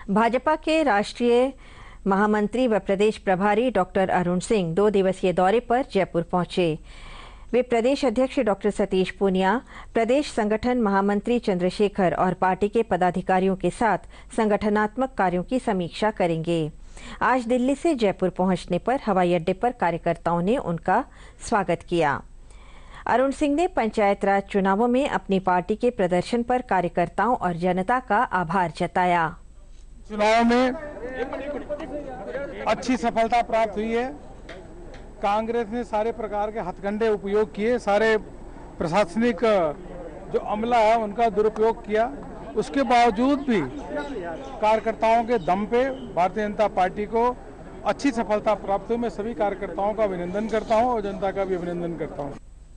भाजपा के राष्ट्रीय महामंत्री व प्रदेश प्रभारी डॉक्टर अरुण सिंह 2 दिवसीय दौरे पर जयपुर पहुंचे। वे प्रदेश अध्यक्ष डॉक्टर सतीश पूनिया, प्रदेश संगठन महामंत्री चंद्रशेखर और पार्टी के पदाधिकारियों के साथ संगठनात्मक कार्यों की समीक्षा करेंगे। आज दिल्ली से जयपुर पहुंचने पर हवाई अड्डे पर कार्यकर्ताओं ने उनका स्वागत किया। अरुण सिंह ने पंचायत राज चुनावों में अपनी पार्टी के प्रदर्शन पर कार्यकर्ताओं और जनता का आभार जताया। चुनाव में अच्छी सफलता प्राप्त हुई है। कांग्रेस ने सारे प्रकार के हथकंडे उपयोग किए, सारे प्रशासनिक जो अमला है उनका दुरुपयोग किया। उसके बावजूद भी कार्यकर्ताओं के दम पे भारतीय जनता पार्टी को अच्छी सफलता प्राप्त हुई। मैं सभी कार्यकर्ताओं का अभिनंदन करता हूं और जनता का भी अभिनंदन करता हूं।